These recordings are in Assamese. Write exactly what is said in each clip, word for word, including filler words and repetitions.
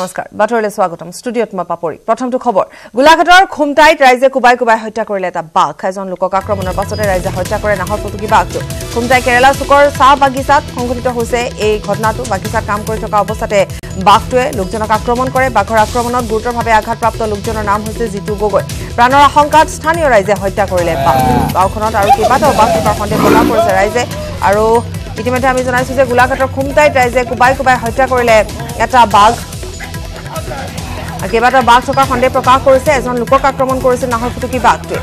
নমস্কাৰ বাতৰিলৈ স্বাগতম ষ্টুডিঅত মই পাপৰি প্ৰথমটো খবৰ গোলাঘাটৰ খুমটাইত ৰাইজে কুবাই কুবাই হত্যা কৰিলে এটা বাঘ এজন লোকক আক্ৰমণৰ পাছতে ৰাইজে হত্যা কৰে নাহৰ ফুটুকি বাঘটো খুমটাই কেৰালা চুকৰ চাহ বাগিচাত সংঘটিত হৈছে এই ঘটনাটো বাগিচাত কাম কৰি থকা অৱস্থাতে বাঘটোৱে লোকজনক আক্ৰমণ কৰে বাঘৰ আক্ৰমণত গুৰুতৰভাৱে আঘাতপ্ৰাপ্ত লোকজনৰ নাম হৈছে জিতু গগৈ প্ৰাণৰ আশংকাত স্থানীয় ৰাইজে হত্যা কৰিলে গাঁওখনত আৰু কেইবাটাও বাঘ থকাৰ সন্দেহ প্ৰকাশ কৰিছে ৰাইজে আৰু ইতিমধ্যে আমি জনাইছো যে গোলাঘাটৰ খুমটাইত ৰাইজে কুবাই কুবাই হত্যা কৰিলে এটা বাঘ কেইবাটাও বাঘ থকাৰ সন্দেহ প্ৰকাশ কৰিছে এজন লোকক আক্ৰমণ কৰিছে নাহৰ ফুটুকি বাঘটোৱে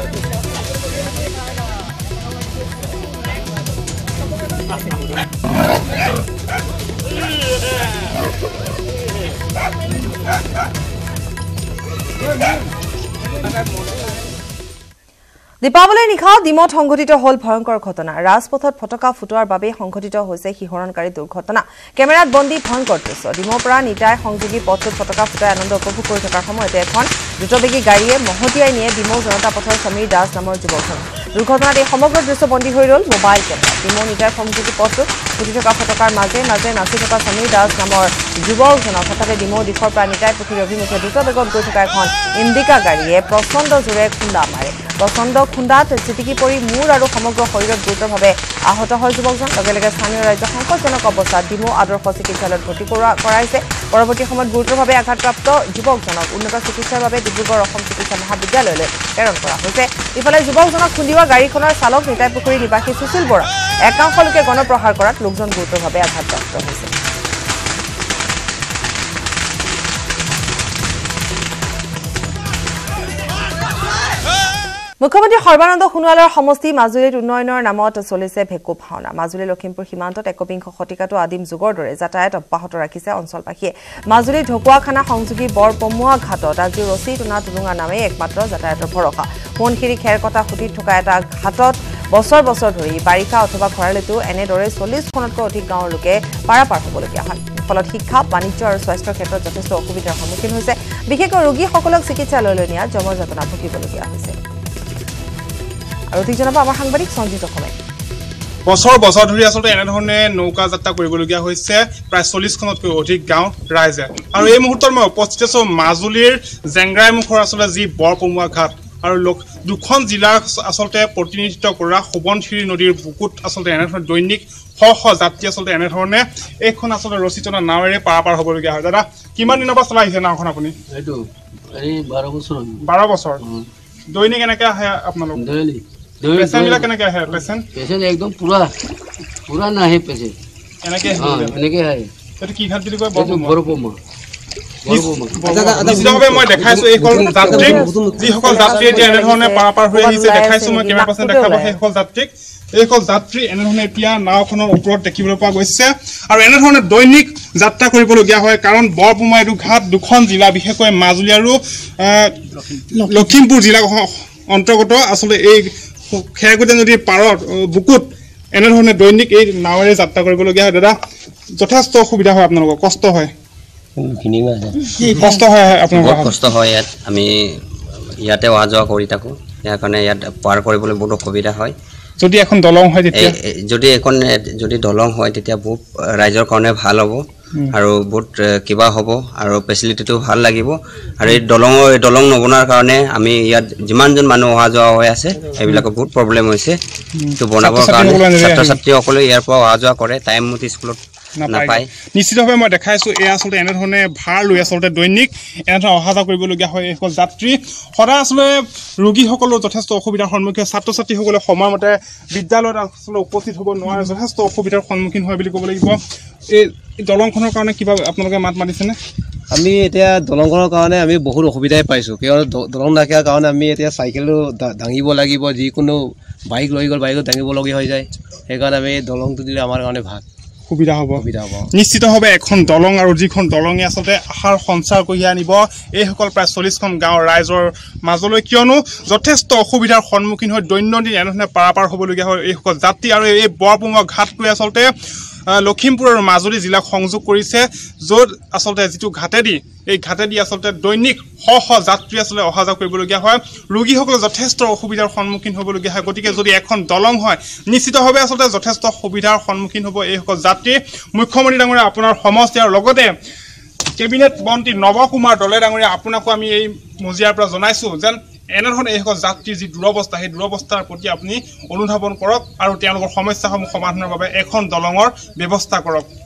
দীপাৱলীৰ নিশা ডিমত সংঘটিত হল ভয়ংকৰ ঘটনা ৰাজপথত ফটকা ফুটোৱাৰ বাবে সংঘটিত হৈছে শিহৰণকাৰী দুৰ্ঘটনা কেমেৰাত বন্দী ভয়ংকৰ দৃশ্য ডিমৰ পৰা নিতাই সংযোগী পথটোত ফটকা ফুটাই আনন্দ উপভোগ কৰি থকাৰ সময়তে এখন দ্ৰুতবেগী গাড়ীয়ে মহতিয়াই নিয়ে ডিমৌ জনতা পথৰ সমীৰ দাস নামৰ যুৱকজন দুৰ্ঘটনাত এই সমগ্ৰ দৃশ্য বন্দী হৈ ৰল মোবাইল কেমেৰা ডিমৌ নিতাই সংযোগী পথটোত ফুটি থকা ফটকাৰ মাজে মাজে নাচি থকা সমীৰ দাস নামৰ যুৱকজনক হঠাতে ডিমৌ দিশৰ পৰা নিতাই পুখুৰীৰ অভিমুখে দ্ৰুতবেগত গৈ থকা এখন ইণ্ডিকা গাড়ীয়ে প্ৰচণ্ড জোৰে খুন্দা মাৰে প্ৰচণ্ড খুন্দাত চিটিকি পৰি মূৰ আৰু সমগ্ৰ শৰীৰত গুৰুতৰভাৱে আহত হয় যুৱকজন লগে লগে স্থানীয় ৰাজ্য সংকটজনক অৱস্থাত ডিমৌ আদৰ্শ চিকিৎসালয়ত ভৰ্তি কৰাইছে পৰৱৰ্তী সময়ত গুৰুতৰভাৱে আঘাতপ্ৰাপ্ত যুৱকজনক উন্নত চিকিৎসাৰ বাবে ডিব্ৰুগড় অসম চিকিৎসা মহাবিদ্যালয়লৈ প্ৰেৰণ কৰা হৈছে ইফালে যুৱকজনক খুন্দিওৱা গাড়ীখনৰ চালক নিতাই পুখুৰী নিবাসী সুশীল বৰা একাংশ লোকে গণপ্ৰহাৰ কৰাত লোকজন গুৰুতৰভাৱে আঘাতপ্ৰাপ্ত হৈছে মুখ্যমন্ত্ৰী সৰ্বানন্দ সোণোৱালৰ সমষ্টি মাজুলীত উন্নয়নৰ নামত চলিছে ভেকু ভাওনা মাজুলী লখিমপুৰ সীমান্তত একবিংশ শতিকাটো আদিম যুগৰ দৰে যাতায়াত অব্যাহত ৰাখিছে অঞ্চলবাসীয়ে মাজুলীৰ ঢকুৱাখানা সংযোগী বৰপমুৱা ঘাটত আজি ৰছী টুনা টুলুঙা নামেই একমাত্ৰ যাতায়াতৰ ভৰসা সোণখিৰি খেৰকটা সুতিত থকা এটা ঘাটত বছৰ বছৰ ধৰি বাৰিষা অথবা খৰালিতো এনেদৰে চল্লিছখনতকৈ অধিক গাঁৱৰ লোকে পাৰাপাৰ হ'বলগীয়া হয় ফলত শিক্ষা বাণিজ্য আৰু স্বাস্থ্যৰ ক্ষেত্ৰত যথেষ্ট অসুবিধাৰ সন্মুখীন হৈছে বিশেষকৈ ৰোগীসকলক চিকিৎসালয়লৈ নিয়াত যমযাতনা ভুগিবলগীয়া হৈছে আৰু অধিক জনাব আমাৰ সাংবাদিক সঞ্জিত অসমে বছৰ বছৰ ধৰি আচলতে এনেধৰণে নৌকা যাত্ৰা কৰিবলগীয়া হৈছে প্ৰায় চল্লিছখনতকৈ অধিক গাঁও ৰাইজে আৰু এই মুহূৰ্তত মই উপস্থিত আছো মাজুলীৰ জেংৰাইমুখৰ আচলতে যি বৰপমুৱা ঘাট আৰু দুখন জিলাৰ আচলতে প্ৰতিনিধিত্ব কৰা সোৱণশিৰি নদীৰ বুকুত আচলতে এনেধৰণে দৈনিক শ শ যাত্ৰী আচলতে এনেধৰণে এইখন আচলতে ৰচিতনা নাৱেৰে পাৰাপাৰ হ'বলগীয়া হয় দাদা কিমান দিনৰ পৰা চলাই আহিছে নাওখন আপুনি এইটো এই বাৰ বছৰ বাৰ বছৰ দৈনিক এনেকৈ আহে আপোনালোক দৈনিক পেচেণ্ট বিলাক কেনেকৈ আহে পেচেণ্ট পেচেণ্ট একদম পুৰা পুৰা নাহে পেচেণ্ট এনেকৈ এনেকৈ আহে এইটো কি ঘাট বুলি কয় বৰপমুৱা নিশ্চিতভাৱে মই দেখাইছো এইসকল যাত্ৰীক যিসকল যাত্ৰী এতিয়া এনেধৰণে পাৰাপাৰ হৈ আহিছে দেখাইছো মই কেমেৰা পাৰ্চন দেখাব সেইসকল যাত্ৰীক এইসকল যাত্ৰী এনেধৰণে এতিয়া নাওখনৰ ওপৰত দেখিবলৈ পোৱা গৈছে আৰু এনেধৰণে দৈনিক যাত্ৰা কৰিবলগীয়া হয় কাৰণ বৰপমুৱা এইটো ঘাট দুখন জিলা বিশেষকৈ মাজুলী আৰু লখিমপুৰ জিলা অন্তৰ্গত আচলতে এই খেৰকুটি নদীৰ পাৰত বুকুত এনেধৰণে দৈনিক এই নাৱেৰে যাত্ৰা কৰিবলগীয়া হয় দাদা যথেষ্ট অসুবিধা হয় আপোনালোকৰ কষ্ট হয় কষ্ট হয় আপোনালোকৰ কষ্ট হয় ইয়াত আমি ইয়াতে অহা যোৱা কৰি থাকোঁ ইয়াৰ কাৰণে ইয়াত পাৰ কৰিবলৈ বহুত অসুবিধা হয় যদি এখন দলং হয় তেতিয়া যদি এখন যদি দলং হয় তেতিয়া বহুত ৰাইজৰ কাৰণে ভাল হ'ব আৰু বহুত কিবা হ'ব আৰু ফেচিলিটিটো ভাল লাগিব আৰু এই দলঙৰ এই দলং নবনাৰ কাৰণে আমি ইয়াত যিমানজন মানুহ অহা যোৱা হৈ আছে এইবিলাকৰ বহুত প্ৰব্লেম হৈছে তো বনাবৰ কাৰণে ছাত্ৰ ছাত্ৰীসকলে ইয়াৰ পৰা অহা যোৱা কৰে টাইম মতে স্কুলত নাপায় নিশ্চিতভাৱে মই দেখাইছো এই আচলতে এনেধৰণে ভাৰ লৈ আচলতে দৈনিক এনেধৰণে অহা যোৱা কৰিবলগীয়া হয় এইসকল যাত্ৰী সদায় আচলতে ৰোগীসকলৰ যথেষ্ট অসুবিধাৰ সন্মুখীন ছাত্ৰ ছাত্ৰীসকলে সময়মতে বিদ্যালয়ত আচলতে উপস্থিত হ'ব নোৱাৰে যথেষ্ট অসুবিধাৰ সন্মুখীন হয় বুলি ক'ব লাগিব এই দলংখনৰ কাৰণে কিবা আপোনালোকে মাত মাতিছেনে আমি এতিয়া দলংখনৰ কাৰণে আমি বহুত অসুবিধাই পাইছোঁ কিয়নো দলং নাথাকাৰ কাৰণে আমি এতিয়া চাইকেলো দাঙিব লাগিব যিকোনো বাইক লৈ গ'ল বাইকত দাঙিবলগীয়া হৈ যায় সেইকাৰণে আমি দলংটো দিলে আমাৰ কাৰণে ভাল সুবিধা হ'ব সুবিধা হ'ব নিশ্চিতভাৱে এখন দলং আৰু যিখন দলঙে আচলতে আশাৰ সঞ্চাৰ কৰি আনিব এইসকল প্ৰায় চল্লিছখন গাঁৱৰ ৰাইজৰ মাজলৈ কিয়নো যথেষ্ট অসুবিধাৰ সন্মুখীন হৈ দৈনন্দিন এনেধৰণে পাৰাপাৰ হ'বলগীয়া হয় এইসকল যাত্ৰী আৰু এই বৰপমুৱা ঘাটটোৱে আচলতে লখিমপুৰ আৰু মাজুলী জিলাক সংযোগ কৰিছে য'ত আচলতে যিটো ঘাটেদি এই ঘাটেদি আচলতে দৈনিক শ শ যাত্ৰী আচলতে অহা যোৱা কৰিবলগীয়া হয় ৰোগীসকলে যথেষ্ট অসুবিধাৰ সন্মুখীন হ'বলগীয়া হয় গতিকে যদি এখন দলং হয় নিশ্চিতভাৱে আচলতে যথেষ্ট সুবিধাৰ সন্মুখীন হ'ব এইসকল যাত্ৰী মুখ্যমন্ত্ৰী ডাঙৰীয়া আপোনাৰ সমষ্টি আৰু লগতে কেবিনেট মন্ত্ৰী নৱ কুমাৰ দলে ডাঙৰীয়া আপোনাকো আমি এই মজিয়াৰ পৰা জনাইছো যেন এনেধৰণে এইসকল যাত্ৰীৰ যি দুৰৱস্থা সেই দুৰৱস্থাৰ প্ৰতি আপুনি অনুধাৱন কৰক আৰু তেওঁলোকৰ সমস্যাসমূহ সমাধানৰ বাবে এখন দলঙৰ ব্যৱস্থা কৰক।